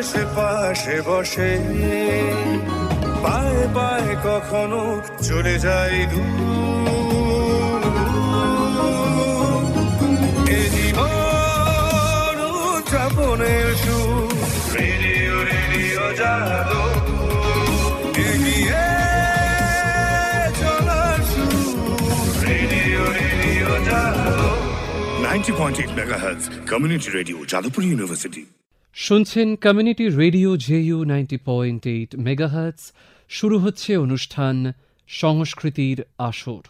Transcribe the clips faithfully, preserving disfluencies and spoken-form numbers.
এসে পাশে বসে, পায়ে পায়ে কখনো চলে যায় দূর। এ জীবন উদ্যাপনের সুর, রেডিও রেডিও জাদু, এগিয়ে চলার সুর, রেডিও রেডিও জাদু। Ninety point eight megahertz community radio, Jadavpur university. শুনছেন community radio JU ninety point eight megahertz. শুরু হচ্ছে অনুষ্ঠান সংস্কৃতির আসর।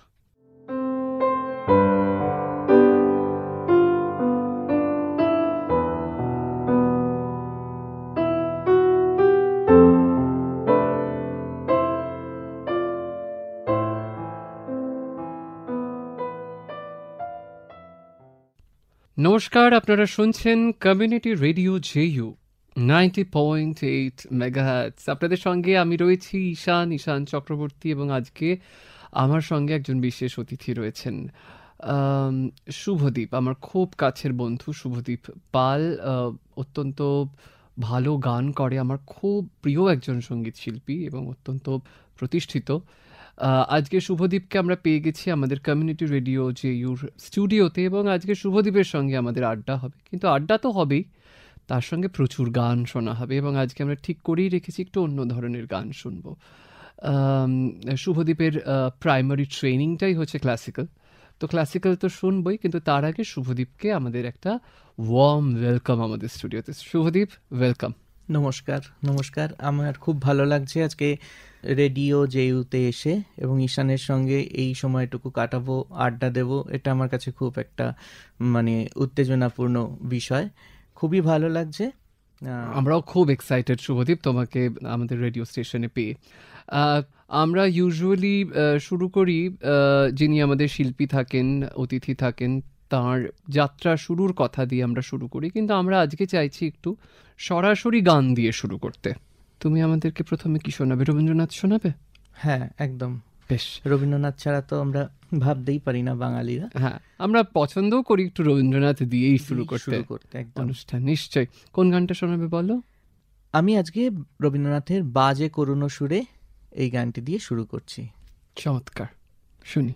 নমস্কার, আপনারা শুনছেন community radio JU ninety point eight megahertz. আপনাদের সঙ্গে আমি রয়েছি ঈশান ঈশান চক্রবর্তী, এবং আজকে আমার সঙ্গে একজন বিশেষ অতিথি রয়েছেন, শুভদীপ, আমার খুব কাছের বন্ধু শুভদীপ পাল। অত্যন্ত ভালো গান করে, আমার খুব প্রিয় একজন সঙ্গীত শিল্পী এবং অত্যন্ত প্রতিষ্ঠিত। আজকে শুভদীপকে আমরা পেয়ে গেছি আমাদের কমিউনিটি রেডিও জেইউর স্টুডিওতে, এবং আজকে শুভদীপের সঙ্গে আমাদের আড্ডা হবে। কিন্তু আড্ডা তো হবেই, তার সঙ্গে প্রচুর গান শোনা হবে, এবং আজকে আমরা ঠিক করেই রেখেছি একটু অন্য ধরনের গান শুনবো। শুভদীপের প্রাইমারি ট্রেনিংটাই হচ্ছে ক্লাসিক্যাল, তো ক্লাসিক্যাল তো শুনবই, কিন্তু তার আগে শুভদীপকে আমাদের একটা ওয়ার্ম ওয়েলকাম আমাদের স্টুডিওতে। শুভদীপ, ওয়েলকাম। নমস্কার। নমস্কার। আমার খুব ভালো লাগছে আজকে রেডিও জেইউতে এসে এবং ঈশানের সঙ্গে এই সময়টুকু কাটাবো, আড্ডা দেব। এটা আমার কাছে খুব একটা মানে উত্তেজনাপূর্ণ বিষয়, খুবই ভালো লাগছে। আমরাও খুব এক্সাইটেড শুভদীপ তোমাকে আমাদের রেডিও স্টেশনে পেয়ে। আমরা ইউজুয়ালি শুরু করি, যিনি আমাদের শিল্পী থাকেন, অতিথি থাকেন, তাঁর যাত্রা শুরুর কথা দিয়ে আমরা শুরু করি, কিন্তু আমরা আজকে চাইছি একটু সরাসরি গান দিয়ে শুরু করতে। তুমি আমাদেরকে প্রথমে কি শোনাবে? রবীন্দ্রনাথ শোনাবে? হ্যাঁ, একদম। বেশ। রবীন্দ্রনাথ ছাড়া তো আমরা ভাবতেই পারি না বাঙালিরা। হ্যাঁ, আমরা পছন্দও করি একটু রবীন্দ্রনাথ দিয়েই শুরু করতে অনুষ্ঠান। নিশ্চয়ই। কোন গানটা শোনাবে বলো? আমি আজকে রবীন্দ্রনাথের বাজে করুণ সুরে এই গানটি দিয়ে শুরু করছি। চমৎকার, শুনি।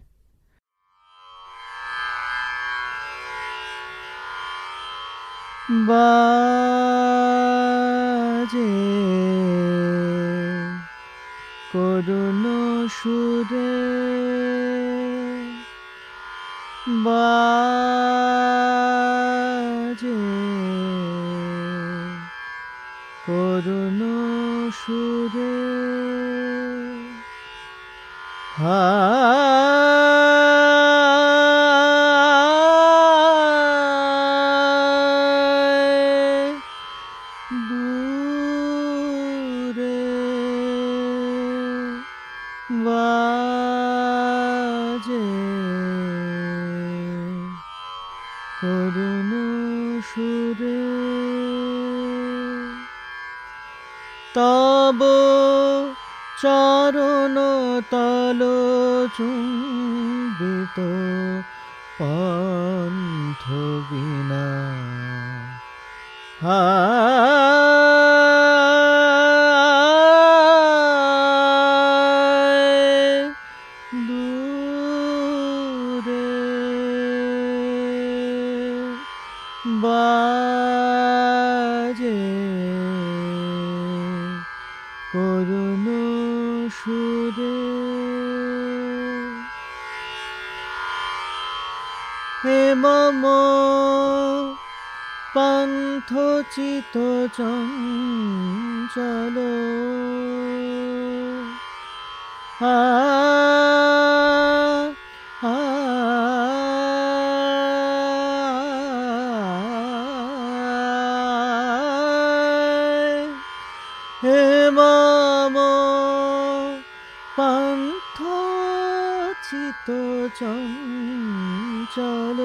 বাজে করুণ সুরে, বাজে করুণ সুরে, হা তব চরণ তল চুম্বিত পন্থ বিনা, হা দূরে বাজে করুণ সুরে, হে মম পান্থ চিত চঞ্চল, আ আ হে মম পান্থ চিত চঞ্চল,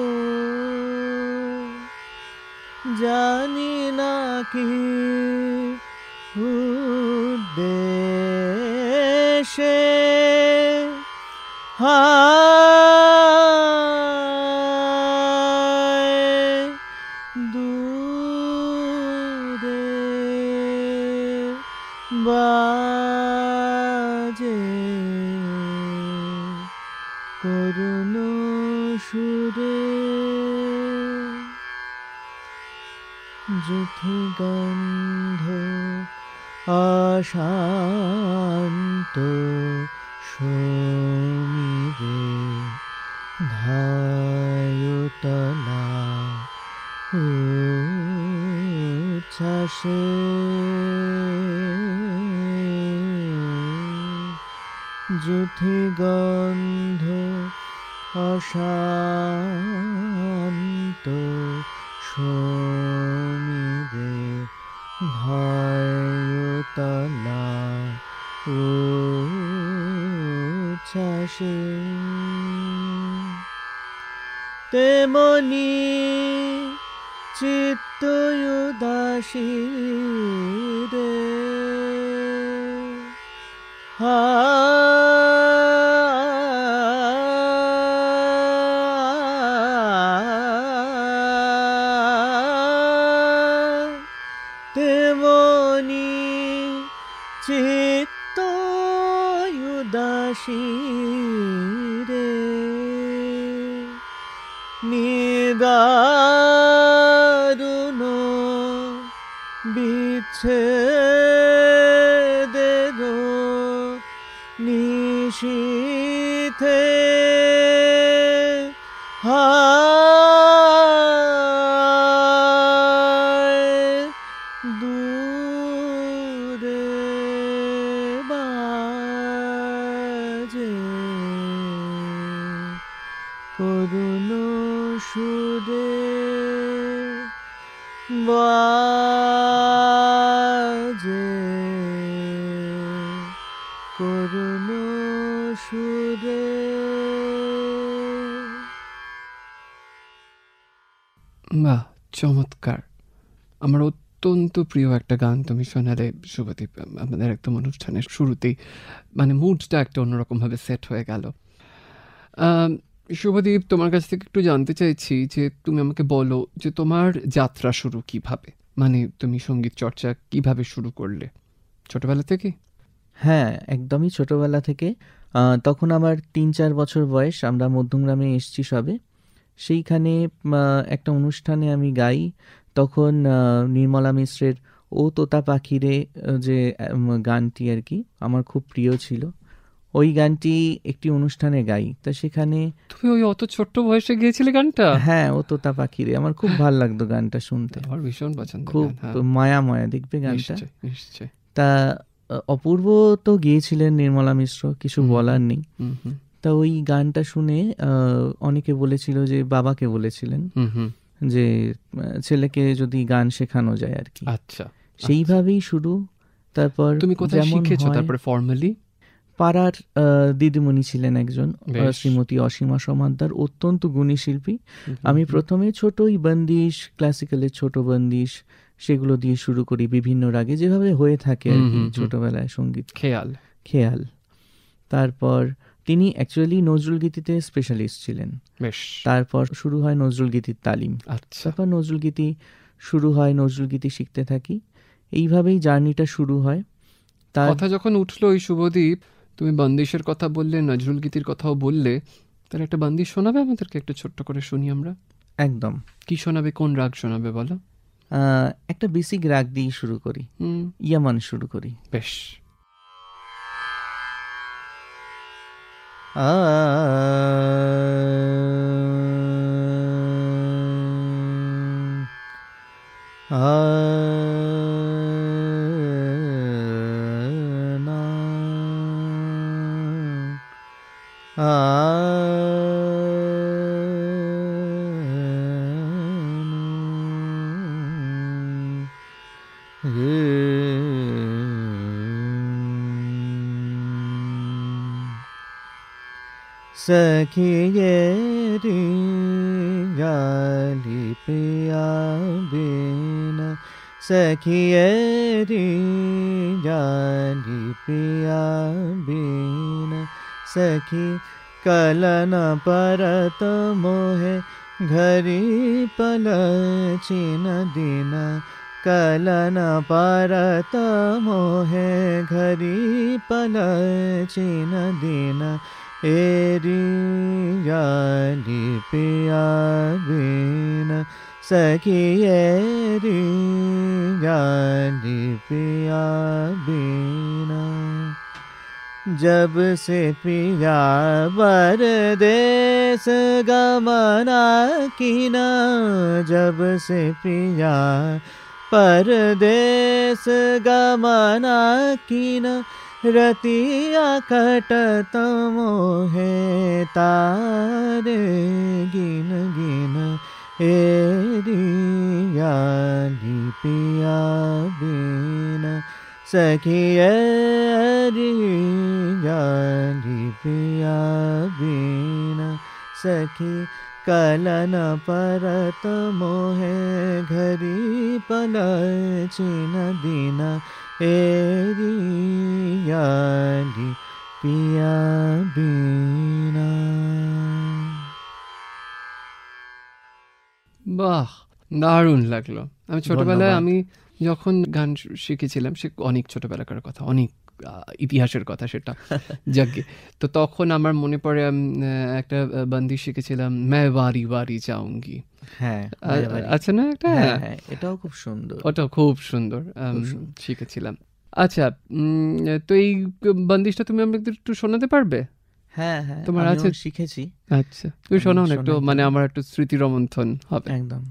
জানি না কি উদ্দেশে, হায় দূরে বাজে করুণ সুরে যুথি গন্ধ অশান্ত সমীরে ধায়তলা উচ্ছ্বাসে যুথি গন্ধ অশান্ত সমীরে ধায়তলা উচ্ছ্বাসে তেমনি চিত্ত উদাসী রে হা তেমনি চিত্ত উদাসী রে নিদারুণ বিচ্ছেদের নিশীথে হায় দূরে বাজে করুণ সুরে বাজে করুণ সুরে। বাহ, চমৎকার! আমার অত্যন্ত প্রিয় একটা গান তুমি শোনালে শুভদীপ। আমাদের একদম অনুষ্ঠানের শুরুতেই মানে মুডটা একটা অন্যরকমভাবে সেট হয়ে গেল। আম, শুভদীপ, তোমার কাছ থেকে একটু জানতে চাইছি যে তুমি আমাকে বলো যে তোমার যাত্রা শুরু কিভাবে, মানে তুমি সঙ্গীত চর্চা কিভাবে শুরু করলে? ছোটবেলা থেকে? হ্যাঁ, একদমই ছোটবেলা থেকে। আহ, তখন আমার তিন চার বছর বয়স। আমরা মধ্যমগ্রামে এসছি সবে। সেইখানে আহ, একটা অনুষ্ঠানে আমি গাই। তখন আহ, নির্মলা মিশ্রের ও তোতা পাখিরে আহ, যে উম, গানটি আর কি আমার খুব প্রিয় ছিল। ওই গানটি একটি অনুষ্ঠানে গাই। তা সেখানে তুমি ওই অত ছোট্ট বয়সে গিয়েছিলে গানটা? হ্যাঁ, ও তোতা পাখিরে আমার খুব ভাল লাগতো গানটা শুনতে। আমার ভীষণ পছন্দ। খুব হ্যাঁ, মায়া মায়া দেখবে গানটা। নিশ্চয় নিশ্চয়। তা আহ, অপূর্ব তো গিয়েছিলেন নির্মলা মিশ্র, কিছু হুম, বলার নেই। হুম হুম তা ওই গানটা শুনে আহ, অনেকে বলেছিল, যে বাবাকে বলেছিলেন হুম হুম যে আহ, ছেলেকে যদি গান শেখানো যায় আর কি। আচ্ছা, সেইভাবেই শুরু। তারপর তুমি কোথায় যেমন শিখেছো হয়, তারপরে ফর্মালি? পাড়ার আহ, দিদিমণি ছিলেন একজন, আহ, বেশ। শ্রীমতী অসীমা সমাদ্দার, অত্যন্ত গুণী শিল্পী। আমি প্রথমে ছোটই বন্দিশ, ক্লাসিক্যালের ছোট বন্দিশ, সেগুলো দিয়ে শুরু করি বিভিন্ন রাগে, যেভাবে হয়ে থাকে আর হুম, কি হুম, হুম। ছোটবেলায় সঙ্গীত খেয়াল। খেয়াল। তারপর তিনি অ্যাকচুয়ালি নজরুল গীতিতে স্পেশালিস্ট ছিলেন। বেশ। তারপর শুরু হয় নজরুল গীতির তালিম। আচ্ছা, তারপর নজরুল গীতি শুরু হয়, নজরুল গীতি শিখতে থাকি। এইভাবেই জার্নিটা শুরু হয়। তার কথা যখন উঠলো ওই শুভদীপ, তুমি বন্দিশের কথা বললে, নজরুল গীতির কথাও বললে, তাহলে একটা বন্দিশ শোনাবে আমাদেরকে? একটু ছোট্ট করে শুনি আমরা। একদম কি শোনাবে, কোন রাগ শোনাবে বলো? আহ, একটা বেসিক রাগ দিয়ে শুরু করি, হুম, ইয়ামান শুরু করি। বেশ। আ আ না আ सखिए रे गाली पिया बिन, सखिए रे गाली पिया बिन, सखी कलन परत मोहे घरी पलचिन दिन, कलन परत मोहे घरी पलची न दिन एरी याली पिया बिन सखी एरी याली पिया बिन जब से पिया परदेस गमना कीना जब से पिया परदेस गमना कीना रतिया कटत मोहे तारे गिन गिन एरी याली पिया बिन सखी एरी याली पिया बिन सखी कलन परत मोहे घरी पलची न दिन एरी याली पिया बिना। বাহ! দারুণ লাগলো। আমি ছোটবেলায় ধন্যবাদ। আমি যখন গান শি শিখেছিলাম, সে অনেক ছোটবেলাকার কথা, অনেক আ ইতিহাসের কথা সেটা। যাকগে। তো তখন আমার মনে পড়ে আমি আ একটা আ বন্দিশ শিখেছিলাম, मैं वारी वारी जाऊँगी। হ্যাঁ, আ মায়াবাড়ি। আছে না একটা? হ্যাঁ, হ্যাঁ। হ্যাঁ, এটাও খুব সুন্দর। ওটাও খুব সুন্দর। আম খুব সুন্দর। শিখেছিলাম। আচ্ছা, উম তো এই ক বন্দিশটা তুমি আমাকে একটু শোনাতে পারবে? হ্যাঁ, হ্যাঁ, তোমার আমিও আছে? শিখেছি। আচ্ছা। তুমি আমি শোনাও না একটু, শোনাই মানে দিই। আমার একটু স্মৃতি রোমন্থন হবে। একদম।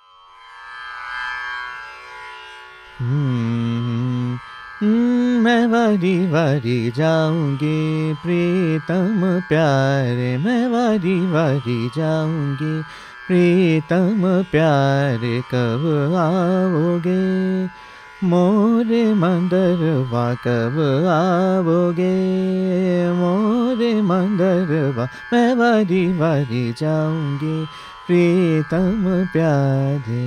हम्म, हम्म, मैं वारी वारी जाऊंगी प्रीतम प्यारे मैं वारी वारी जाऊंगी प्रीतम प्यारे कब आओगे मोरे मंदरवा कब आओगे मोरे मंदरवा मैं वारी वारी जाऊंगी प्रीतम प्यारे।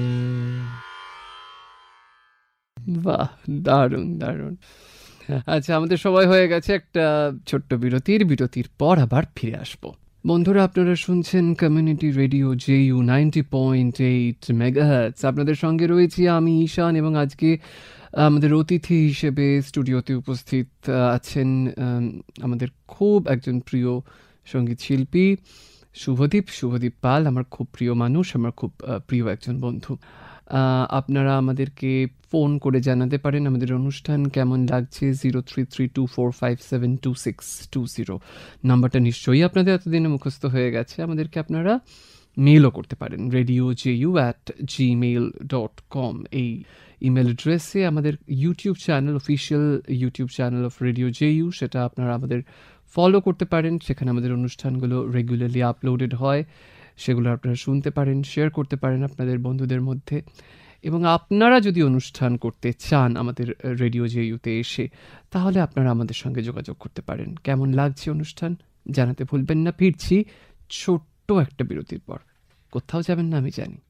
বাহ! দারুণ, দারুণ। আচ্ছা, আমাদের সময় হয়ে গেছে একটা ছোট্ট বিরতির। বিরতির পর আবার ফিরে আসবো। বন্ধুরা, আপনারা শুনছেন community radio JU ninety point eight megahertz. আপনাদের সঙ্গে রয়েছি আমি ঈশান, এবং আজকে আমাদের অতিথি হিসেবে স্টুডিওতে উপস্থিত আ আছেন আম আমাদের খুব একজন প্রিয় সঙ্গীত শিল্পী শুভদীপ, শুভদীপ পাল। আমার খুব প্রিয় মানুষ, আমার খুব আ প্রিয় একজন বন্ধু। আ আপনারা আমাদেরকে ফোন করে জানাতে পারেন আমাদের অনুষ্ঠান কেমন লাগছে। Zero three three two four five seven two six two zero নাম্বারটা নিশ্চয়ই আপনাদের এতদিনে মুখস্থ হয়ে গেছে। আমাদেরকে আপনারা মেইলও করতে পারেন, radio JU at Gmail dot com. এই ইমেল অ্যাড্রেসে আমাদের YouTube channel, official YouTube channel of radio JU, সেটা আপনারা আমাদের ফলো করতে পারেন। সেখানে আমাদের অনুষ্ঠানগুলো রেগুলারলি আপলোডেড হয়, সেগুলো আপনারা শুনতে পারেন, শেয়ার করতে পারেন আপনাদের বন্ধুদের মধ্যে। এবং আপনারা যদি অনুষ্ঠান করতে চান আমাদের রেডিও জেইউতে এসে, তাহলে আপনারা আমাদের সঙ্গে যোগাযোগ করতে পারেন। কেমন লাগছে অনুষ্ঠান জানাতে ভুলবেন না। ফিরছি ছোট্ট একটা বিরতির পর। কোথাও যাবেন না, আমি জানি।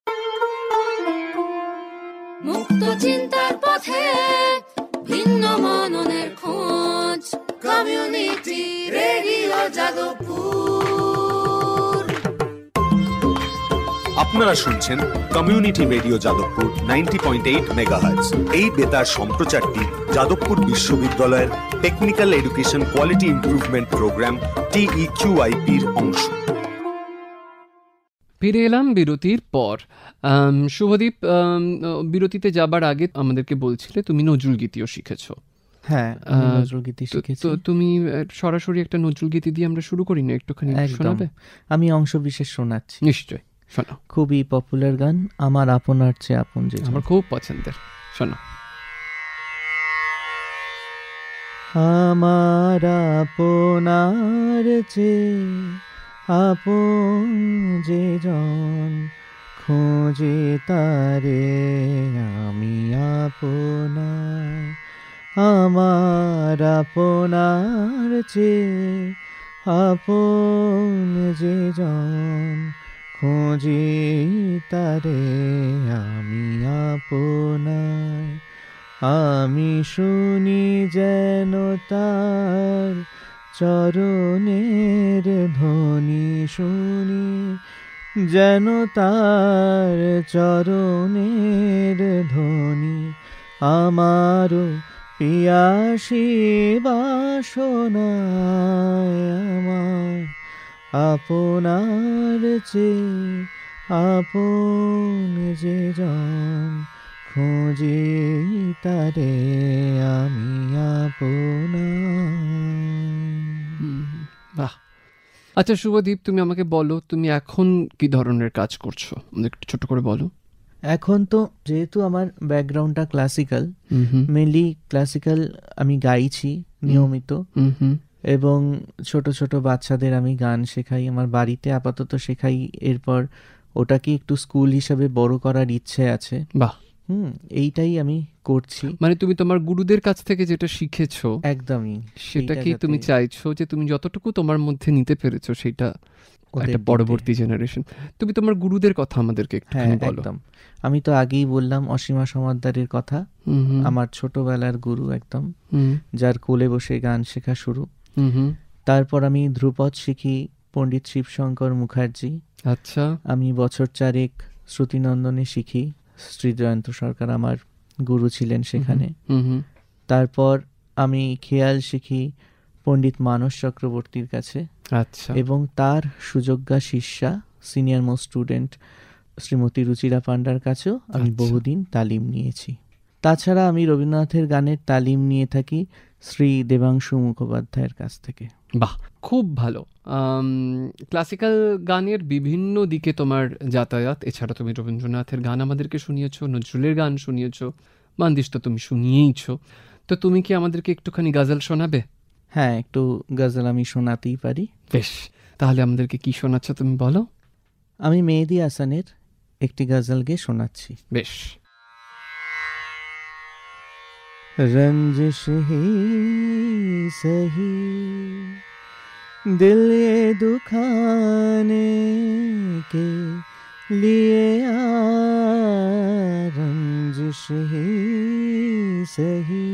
মুক্ত চিন্তার পথে ভিন্ন মননের খোঁজ, কমিউনিটি রেডিও যাদবপুর। আপনারা শুনছেন community radio Jadavpur ninety point eight megahertz. এই বেতার সম্প্রচারটি যাদবপুর বিশ্ববিদ্যালয়ের technical education quality improvement programme টিইকিউআইপির অংশ। ফিরে এলাম বিরতির পর। আম, শুভদীপ, আম, বিরতিতে যাবার আগে আমাদেরকে বলছিলে তুমি নজরুল গীতিও শিখেছো। হ্যাঁ, আমি আহ, নজরুল গীতি তো- শিখেছি। তো তুমি আহ, সরাসরি একটা নজরুল গীতি দিয়ে আমরা শুরু করি না, একটুখানি একদম। শোনাবে? আমি অংশ বিশেষ শোনাচ্ছি। নিশ্চয়, শোনাও। খুবই পপুলার গান, আমার আপনার চেয়ে আপন যে জন। আমার খুব পছন্দের, শোনাও। আমার আপনার চেয়ে আপন যে জন খোঁজে তারে আমি আপনার। আমার আপনার চেয়ে আপন যে জন খোঁজে তারে আমি আপনার। আমি শুনি যেন তার চরণের ধ্বনি শুনি যেন তার চরণের ধ্বনি আমারও পিয়াসী বাসনায় আমার আপনার চেয়ে আপন যে জন খুঁজি তারে আমি আপনার। হুম, বাহ! আচ্ছা শুভদীপ, তুমি আমাকে বলো তুমি এখন কি ধরনের কাজ করছো? আমাদের একটু ছোট করে বলো। এখন তো যেহেতু আমার ব্যাকগ্রাউন্ডটা ক্লাসিক্যাল, হুম হুম মেনলি ক্লাসিক্যাল আমি গাইছি নিয়মিত, হুম হুম এবং ছোট ছোট বাচ্চাদের আমি গান শেখাই আমার বাড়িতে, আপাতত শেখাই। এরপর ওটাকে একটু স্কুল হিসাবে বড় করার ইচ্ছে আছে। বাহ! হুম, এইটাই আমি করছি। মানে তুমি তোমার গুরুদের কাছ থেকে যেটা শিখেছো একদমই সেটা সেইটা কি যাতে তুমি চাইছো যে তুমি যতটুকু তোমার মধ্যে নিতে পেরেছো সেটা ওদের একটা দিতে। পরবর্তী জেনারেশন। তুমি তোমার গুরুদের কথা আমাদেরকে হ্যাঁ, একটুখানি বলো। একদম। আমি তো আগেই বললাম অসীমা সমাদ্দারের কথা, হুম হুম আমার ছোটবেলার গুরু একদম, হুম যার কোলে বসে গান শেখা শুরু। হুম হুম তারপর আমি ধ্রুপদ শিখি পণ্ডিত শিবশঙ্কর মুখার্জি। আচ্ছা আমি বছর চারেক শ্রুতিনন্দনে শিখি, শ্রী জয়ন্ত সরকার আমার গুরু ছিলেন সেখানে। হুম হুম তারপর আমি খেয়াল শিখি পণ্ডিত মানস চক্রবর্তীর কাছে, আচ্ছা এবং তার সুযোগ্যা শিষ্যা senior most student Shrimati Ruchira পান্ডার কাছেও আমি আচ্ছা। বহুদিন তালিম নিয়েছি। তাছাড়া আমি রবীন্দ্রনাথের গানের তালিম নিয়ে থাকি শ্রী দেবাংশু মুখোপাধ্যায়ের কাছ থেকে। বাহ, খুব ভালো। ক্লাসিক্যাল গানের বিভিন্ন দিকে তোমার যাতায়াত, এছাড়া তুমি রবীন্দ্রনাথের গান আমাদেরকে শুনিয়েছো, নজরুলের গান শুনিয়েছো, বান্দিশ তো তুমি শুনিয়েইছো। তো তুমি কি আমাদেরকে একটুখানি গজল শোনাবে? হ্যাঁ, একটু গজল আমি শোনাতেই পারি। বেশ, তাহলে আমাদেরকে কি শোনাচ্ছ তুমি বলো। আমি মেহেদি হাসানের একটি গজল গেয়ে শোনাচ্ছি। বেশ। रंजिश ही सही दिल ये दुखाने के लिए आ, रंजिश ही सही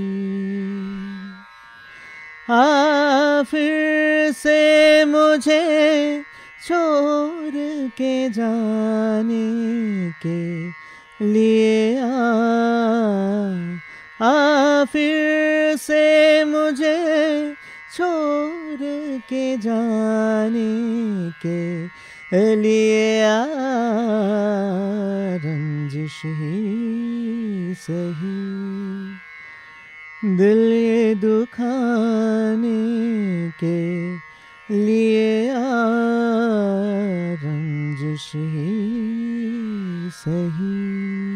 आ फिर से मुझे छोड़ के जाने के लिए आ, आ फिर से मुझे छोड़ के जाने के लिए आ, रंजिश ही सही दिल ये दुखाने के लिए आ, रंजिश ही सही।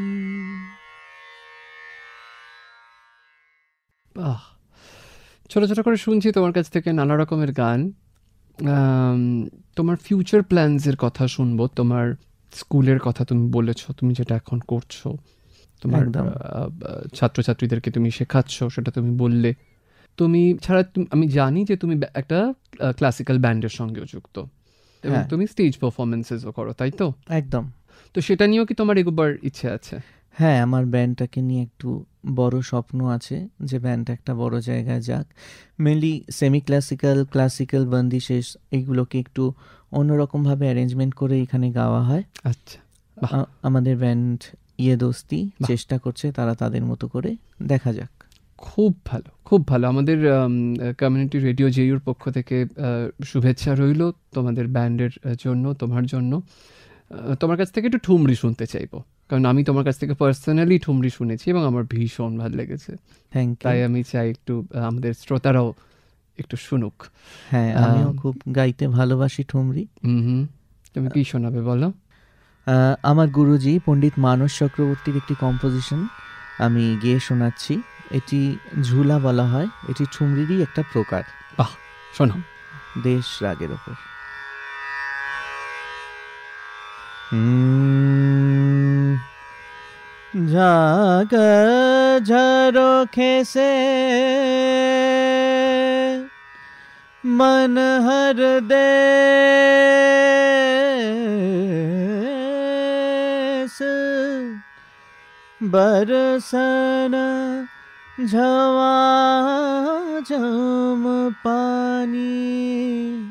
বাহ, ছোট ছোট করে শুনছি তোমার কাছ থেকে নানা রকমের গান। আম, তোমার ফিউচার প্ল্যানসের কথা শুনবো। তোমার স্কুলের কথা তুমি বলেছো, তুমি যেটা এখন করছো, তোমার একদম। আহ, আহ, ছাত্রছাত্রীদেরকে তুমি শেখাচ্ছ, সেটা তুমি বললে। তুমি ছাড়া তুমি- আমি জানি যে তুমি ব্যা- একটা ক্লাসিক্যাল ব্যান্ডের সঙ্গেও যুক্ত, এবং হ্যাঁ। তুমি স্টেজ পারফরমেন্সেসও করো, তাই তো? একদম। তো সেটা নিয়েও কি তোমার এগোবার ইচ্ছে আছে? হ্যাঁ, আমার ব্যান্ডটাকে নিয়ে একটু বড় স্বপ্ন আছে যে ব্যান্ডটা একটা বড় জায়গায় যাক। মেনলি সেমি ক্লাসিক্যাল, ক্লাসিক্যাল, বন্দিশেষ এইগুলোকে একটু অন্যরকমভাবে অ্যারেঞ্জমেন্ট করে এখানে গাওয়া হয়। আচ্ছা, বাহ। আ- আমাদের ব্যান্ড ইয়ে দোস্তি বাহ। চেষ্টা করছে, তারা তাদের মতো করে, দেখা যাক। খুব ভালো, খুব ভালো। আমাদের কমিউনিটি রেডিও জেইউর পক্ষ থেকে আহ, শুভেচ্ছা রইল তোমাদের ব্যান্ডের আহ, জন্য, তোমার জন্য। আহ, তোমার কাছ থেকে একটু ঠুমরি শুনতে চাইবো, কারণ আমি তোমার কাছ থেকে পার্সোনালি ঠুমরি শুনেছি এবং আমার ভীষণ ভালো লেগেছে। থ্যাংক তাই ইউ। আমি চাই একটু আহ, আমাদের শ্রোতারাও একটু শুনুক। হ্যাঁ, আমিও আম, খুব গাইতে ভালোবাসি ঠুমরি। হুম হুম তুমি কি শোনাবে বলো? আহ, আমার গুরুজি পণ্ডিত মানস চক্রবর্তীর একটি কম্পোজিশন আমি গেয়ে শোনাচ্ছি। এটি ঝুলা বলা হয়, এটি ঠুমরিরই একটা প্রকার, বাহ, শোনো। দেশ রাগের ওপর। হুম, जाकर झरोखे से मन हर देश बरसन झमाझम पानी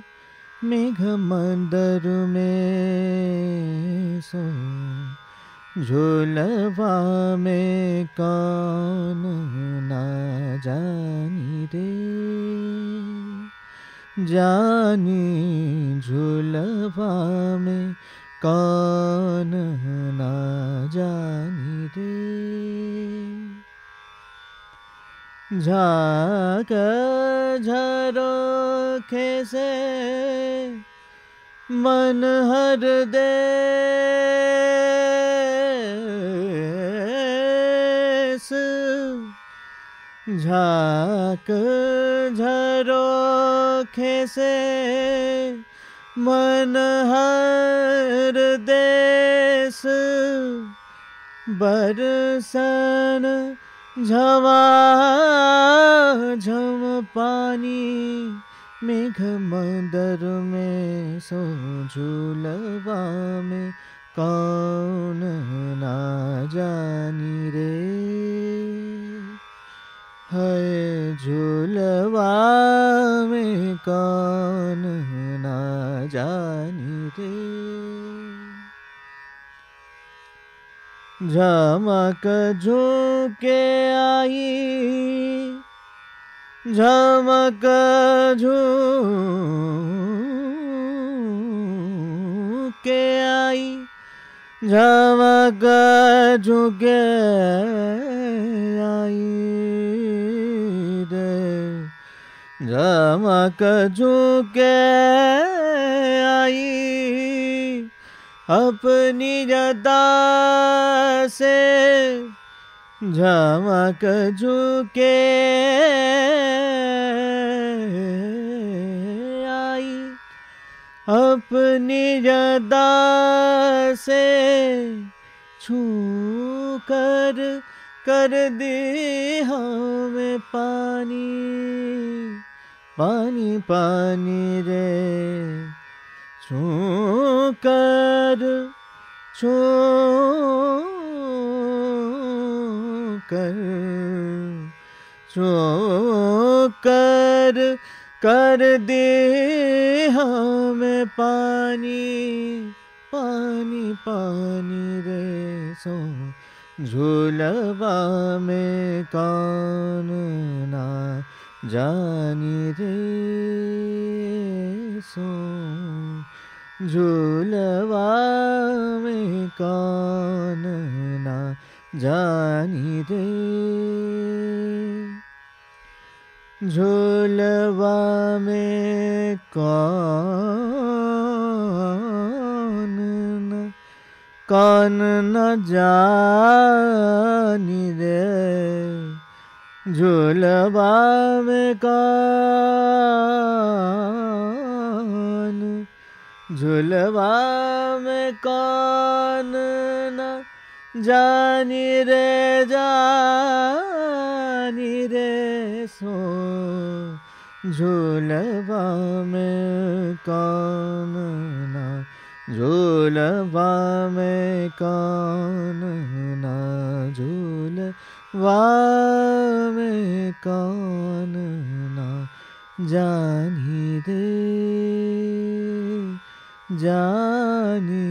मेघ मंदर में सो झूलवा में कौन ना जानी रे, जानी झूलवा में कौन ना जानी रे। झाक झरोखे से मन हर देश, झाक झरोखे से मन हर देश, बरसन झमा झम पानी मेघ मंदर में सो, झूलवा में कौन ना जानी रे, है झूलवा में कौन ना जानी रे। झमक झुके आई, झमक झुके आई, झमक झुके आई रे, झमक झुके आई, अपनी अदा से झमक झुके आई, अपनी अदा से छू कर कर दी हमें पानी, पानी पानी रे, छू कर छू कर छू कर कर दे हमें पानी, पानी पानी रे सो, झूलवा में कौन ना जानी रे सो, झूलवा में कौन ना जानी रे, झूलवा में कौन न कौन न जानी रे, झूलवा में कौन, झूलवा में कौन न जानी रे, जानी रे सो, झूलवा में कौन ना, झूलवा में कौन ना, झूलवा में कौन ना जानी रे, जानी।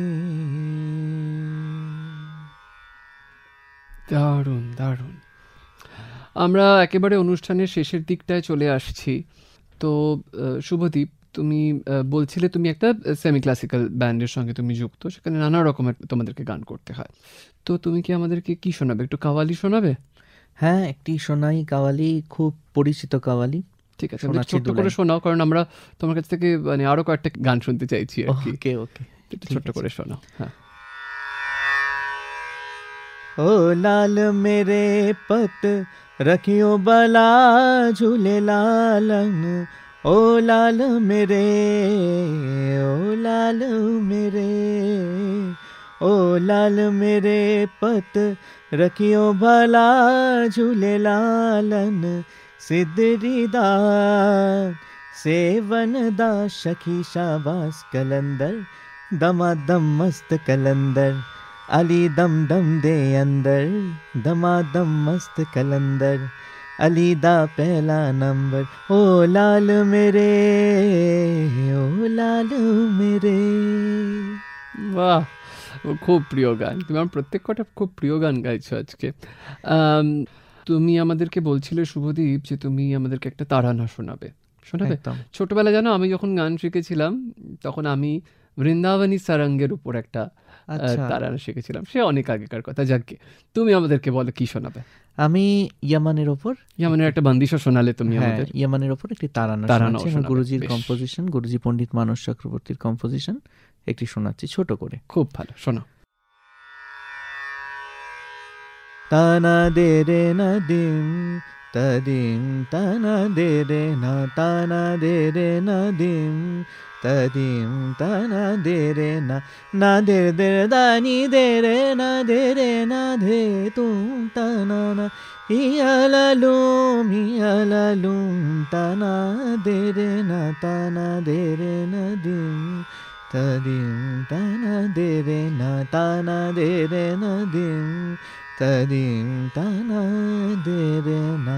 দারুণ দারুণ। আমরা একেবারে অনুষ্ঠানের শেষের দিকটায় চলে আসছি। তো আহ, শুভদীপ, তুমি আহ, বলছিলে তুমি একটা সেমি ক্লাসিক্যাল ব্যান্ডের সঙ্গে তুমি যুক্ত, সেখানে নানা রকমের তোমাদেরকে গান করতে হয়। তো তুমি কি আমাদেরকে কি শোনাবে, একটু কাওয়ালি শোনাবে? হ্যাঁ, একটি সোনাই কাওয়ালি, খুব পরিচিত কাওয়ালি। ঠিক আছে, শোনাচ্ছি আমাদের ছোট্ট দু করে লাইন। শোনাও, কারণ আমরা তোমার কাছ থেকে মানে আরো কয়েকটা গান শুনতে চাইছি আর কি। ওকে ওকে, একটু ঠিক ছোট্ট আছে। করে শোনাও। হ্যাঁ। ओ लाल मेरे पत रखियो बला झूले लालन, ओ लाल मेरे, ओ लाल मेरे, ओ लाल मेरे पत रखियो भला झूले लालन, सिद्धरी दा सेवन दा सखी शाबास कलंदर, दमादम मस्त कलंदर, अली दम दम दे अंदर, दमादम मस्त कलंदर, अली दा पहला नंबर, ओ लाल मेरे, ओ लाल मेरे। বাহ, ও খুব প্রিয় গান। তুমি আমার প্রত্যেক কটা খুব প্রিয় গান গাইছো আজকে। আম, তুমি আমাদেরকে বলছিলে শুভদীপ যে তুমি আমাদেরকে একটা তারানা শোনাবে, শোনাবে? একদম। ছোটবেলা জানো আমি যখন গান শিখেছিলাম তখন আমি বৃন্দাবনী সারঙ্গের উপর একটা আহ, আচ্ছা, তারানা শিখেছিলাম, সে অনেক আগেকার কথা। যাকে তুমি আমাদেরকে বলো কি শোনাবে। আমি ইয়ামানের ওপর ইয়ামানের একটা বান্দিশা শোনালে তুমি হ্যাঁ আমাদের। ইয়ামানের ওপর একটি তারানা তারানাও শোনাচ্ছি। আমার শোনাবে, গুরুজির বেশ। কম্পোজিশন, গুরুজি পণ্ডিত মানস চক্রবর্তীর কম্পোজিশন, একটি শোনাচ্ছি ছোট করে। খুব ভালো, শোনো। তানা দে রে না দিম তদিম তানা দে রে না তানা দে রে না দিম তদিম তানা দে রে না না দে দে দানি দে রে না দে রে না ধে তুম তানা না ইয়ালালুম ইয়ালালুম তানা দে রে না তানা দে রে না দিম তদিম তানা দে রে না তানা দে রে না দিম তদিম তানা দে রে না।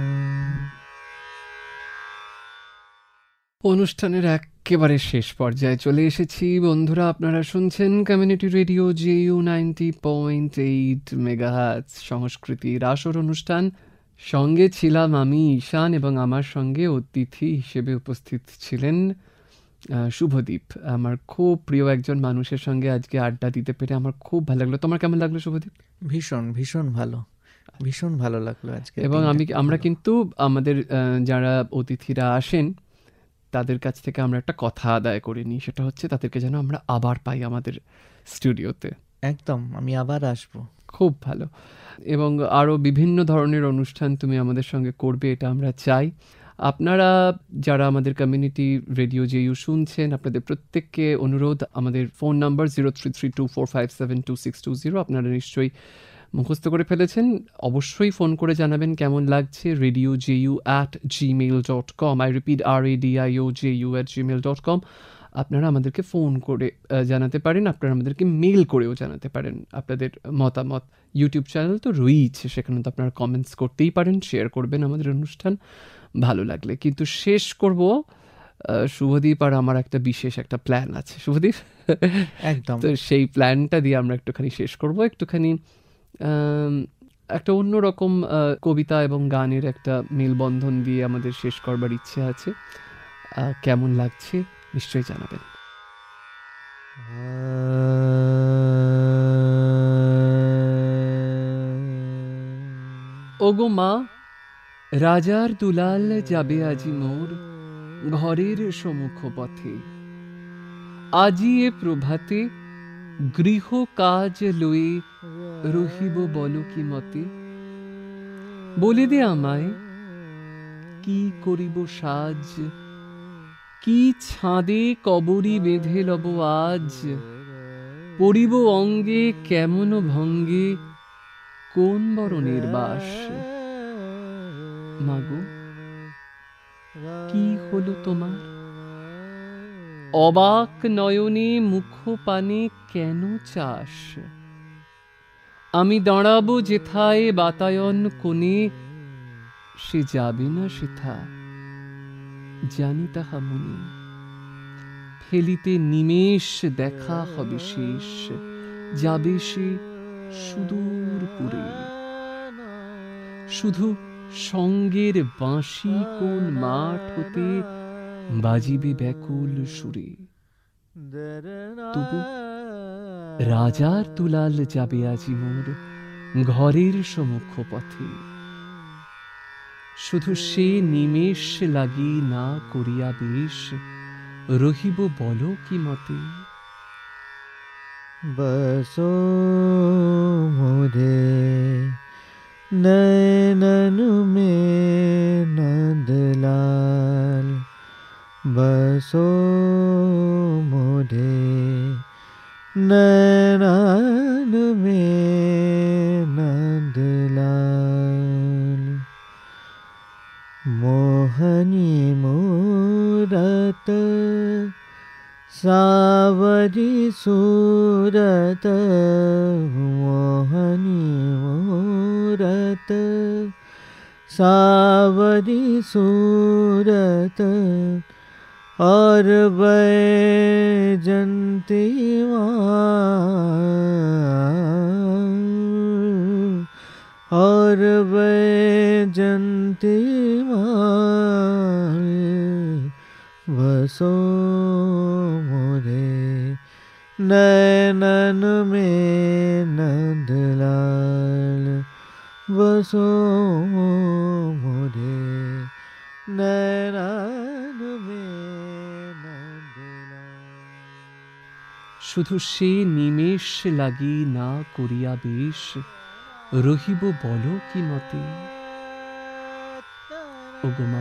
অনুষ্ঠানের একেবারে শেষ পর্যায়ে চলে এসেছি বন্ধুরা। আপনারা শুনছেন community radio JU ninety point eight megahertz সংস্কৃতির আসর অনুষ্ঠান। সঙ্গে ছিলাম আমি ঈশান, এবং আমার সঙ্গে অতিথি হিসেবে উপস্থিত ছিলেন আহ, শুভদীপ। আমার খুব প্রিয় একজন মানুষের সঙ্গে আজকে আড্ডা দিতে পেরে আমার খুব ভালো লাগলো। তোমার কেমন লাগলো শুভদীপ? ভীষণ ভীষণ ভালো, ভীষণ ভালো লাগলো আজকে। এবং আমি আমরা কিন্তু আমাদের আহ, যারা অতিথিরা আসেন তাদের কাছ থেকে আমরা একটা কথা আদায় করে নিই, সেটা হচ্ছে তাদেরকে যেন আমরা আবার পাই আমাদের স্টুডিওতে। একদম, আমি আবার আসবো। খুব ভালো। এবং আরও বিভিন্ন ধরনের অনুষ্ঠান তুমি আমাদের সঙ্গে করবে, এটা আমরা চাই। আপনারা যারা আমাদের কমিউনিটি রেডিও জেইউ শুনছেন, আপনাদের প্রত্যেককে অনুরোধ, আমাদের phone number zero three three two four five seven two six two zero আপনারা নিশ্চয়ই মুখস্থ করে ফেলেছেন। অবশ্যই ফোন করে জানাবেন কেমন লাগছে। Radio JU at Gmail dot com, I repeat R A D I O J U at Gmail dot com. আপনারা আমাদেরকে ফোন করে আহ, জানাতে পারেন, আপনারা আমাদেরকে মেল করেও জানাতে পারেন আপনাদের মতামত। ইউটিউব চ্যানেল তো রয়েছে, সেখানে তো আপনারা কমেন্টস করতেই পারেন, শেয়ার করবেন আমাদের অনুষ্ঠান ভালো লাগলে। কিন্তু শেষ করব আহ, শুভদীপ আর আমার একটা বিশেষ একটা প্ল্যান আছে। শুভদীপ, একদম। তো সেই প্ল্যানটা দিয়ে আমরা একটুখানি শেষ করব। একটুখানি আম, একটা অন্যরকম আহ, কবিতা এবং গানের একটা মেলবন্ধন দিয়ে আমাদের শেষ করবার ইচ্ছে আছে। আহ, কেমন লাগছে নিশ্চয়ই জানাবেন। ওগো মা, রাজার দুলাল যাবে আজি মোর ঘরের সম্মুখ পথে। আজি এ প্রভাতে গৃহ কাজ লয়ে রহিব বল কি মতে। বলে দে আমায় কি করিব সাজ, কি ছাদে কবরী বেঁধে লব আজ। পড়িব অঙ্গে কেমন ভঙ্গে কোন বরণের বাস। মাগো, কি হলো তোমার? অবাক নয়নে মুখ পানে কেন চাস? আমি দাঁড়াবো যেথায় বাতায়ন কোণে, সে যাবে না সেথা জানি তাহা মনে। ফেলিতে নিমেষ দেখা হবে শেষ, যাবে সে সুদূর পুরে। শুধু সঙ্গের বাঁশি কোন মাঠ হতে বাজিবে ব্যাকুল সুরে। তবু রাজার দুলাল যাবে আজি মোর ঘরের সম্মুখ পথে। শুধু সে নিমেষ লাগি না করিয়া বেশ, রহিব বল কি মতে। बसो मुझे नैनन में नंदलाल, बसो मुझे नैनन में नंदलाल। मोहनी मूरत सावरी सूरत, मोहनी मूरत सावरी सूरत, और बैजंती माँ, और बैजंती माँ, बसो मोरे नैनन में नंदलाल, बसो मोरे नैनन में नंदलाल। শুধু সে নিমেষ লাগি না করিয়া বেশ, রহিব বলো কি মতে। ওগো মা,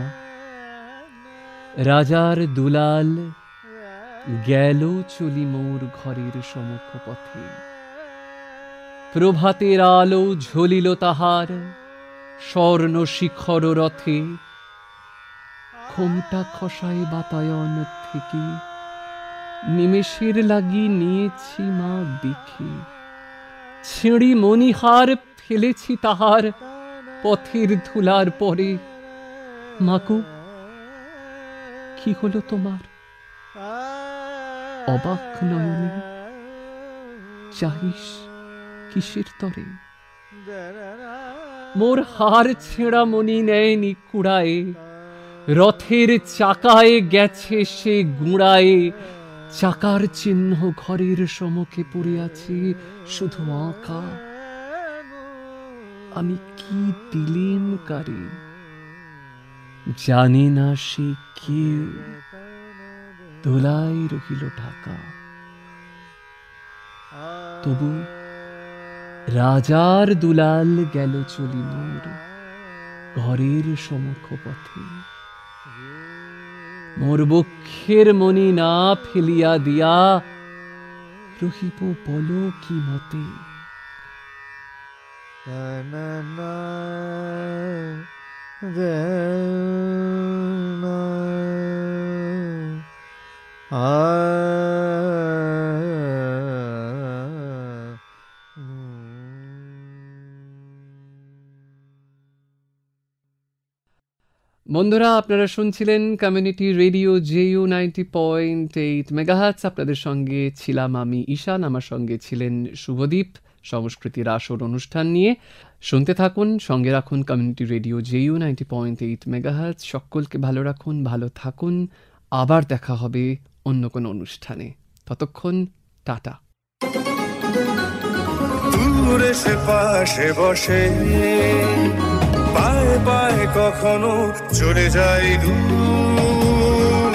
রাজার দুলাল গেল চলি মোর ঘরের সমুখ পথে। প্রভাতের আলো ঝলিল তাহার স্বর্ণ শিখর রথে। ঘোমটা খসায় বাতায়ন থেকে, নিমেষের লাগি নিয়েছি মা দেখে। ছিঁড়ি মণিহার ফেলেছি তাহার পথের ধুলার পরে। মাগো, কি হলো তোমার? অবাক নয়নে চাহিস কিসের তরে? মোর হার ছেঁড়া মণি নেয়নি কুড়ায়ে, রথের চাকায় গেছে সে গুঁড়ায়ে। চাকার চিহ্ন ঘরের সমুখে পড়ে আছে শুধু আঁকা। আমি কি দিলেম কারে, জানে না সে কেউ, দোলায় রহিল ঢাকা। তবু রাজার দুলাল গেল চলি মোর ঘরের সমুখ পথে। মোর বক্ষের মণি না ফেলিয়া দিয়া, রহিব বলো কি মতে। বন্ধুরা, আপনারা শুনছিলেন community radio JU ninety point eight megahertz. আপনাদের সঙ্গে ছিলাম আমি ঈশান, আমার সঙ্গে ছিলেন শুভদীপ। সংস্কৃতির আসর অনুষ্ঠান নিয়ে শুনতে থাকুন, সঙ্গে রাখুন community radio JU ninety point eight megahertz. সকলকে ভালো রাখুন, ভালো থাকুন। আবার দেখা হবে অন্য কোনো অনুষ্ঠানে। ততক্ষণ টাটা। দূরে সে পাশে বসে, পায়ে পায়ে কখনো চলে যায় দূর।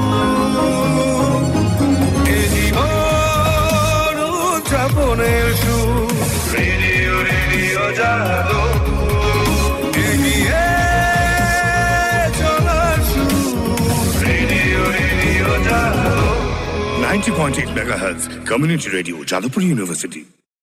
এ জীবন উদযাপনের সুর, রেডিও রেডিও যাদবপুর। এগিয়ে চলার সুর, radio radio Jadavpur. Ninety point eight megahertz community radio Jadavpur university.